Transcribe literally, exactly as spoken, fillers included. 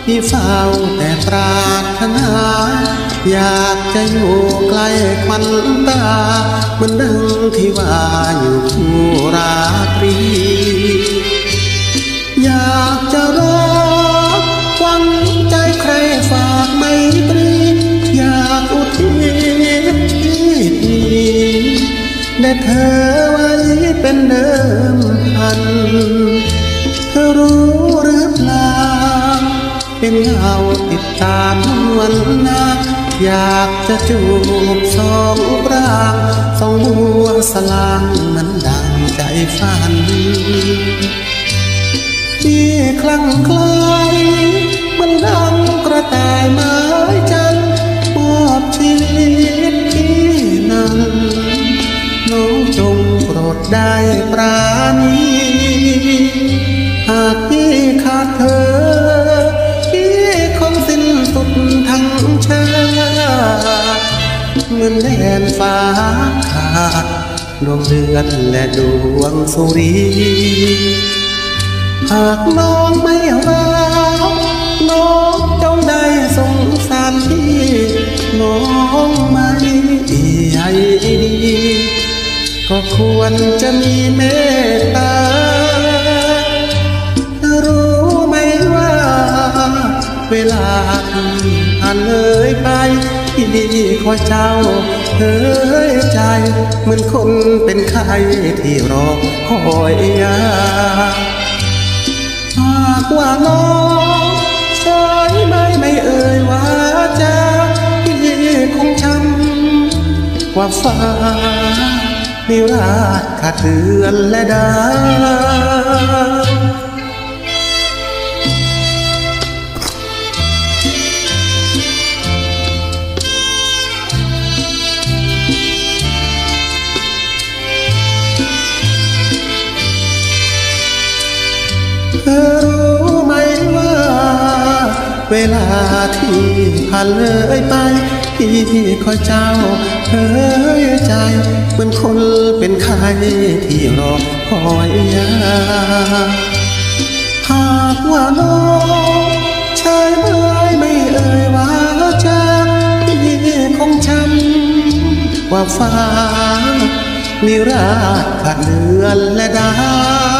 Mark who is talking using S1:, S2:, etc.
S1: พี่เฝ้าแต่ปรารถนาอยากจะอยู่ใกล้ควันตาเหมือนดังที่ว่าอยู่คู่ราตรีอยากจะรักหวังใจใครฝากไมตรีอยากอุทิศชีวิตนี้ได้เธอไว้เป็นเดิมพันเธอรู้หรือเปล่าเป็นเงาติดตามวันนาอยากจะจูบสองร่างสองบัวสลางเหมือนดังใจฝันที่คลั่งไคล้มันดังกระต่ายไม้จันทร์มอบชีวิตที่นั้นน้องจงโปรดได้ปราณีหากพี่ขาดเธอพี่คงสิ้นสุดทั้งชาติเหมือนแดนฟ้าขาดดวงเดือนและดวงสุรีหากน้องไม่รักน้องจงได้สงสารพี่น้องไม่ใหญ่ดีก็ควรจะมีเมตตารู้ไหมว่าเวลาที่ผ่านเลยไปพี่คอยเจ้าเฮ้ยใจเหมือนคนเป็นไข้ที่รอคอยยาหากว่าน้องใช่ไหมไม่เอ่ยว่าจะพี่คงช้ำกว่าฟ้านิราศขาดเดือนและดาวเธอรู้ไหมว่าเวลาที่ผ่านเลยไปพี่คอยเจ้าเฮ้ยใจเหมือนคนเป็นไข้ที่รอคอยยาหากว่าน้องใช่ไหมไม่เอ่ยว่าจะพี่คงช้ำว่าฟ้านิราศขาดเดือนและดาว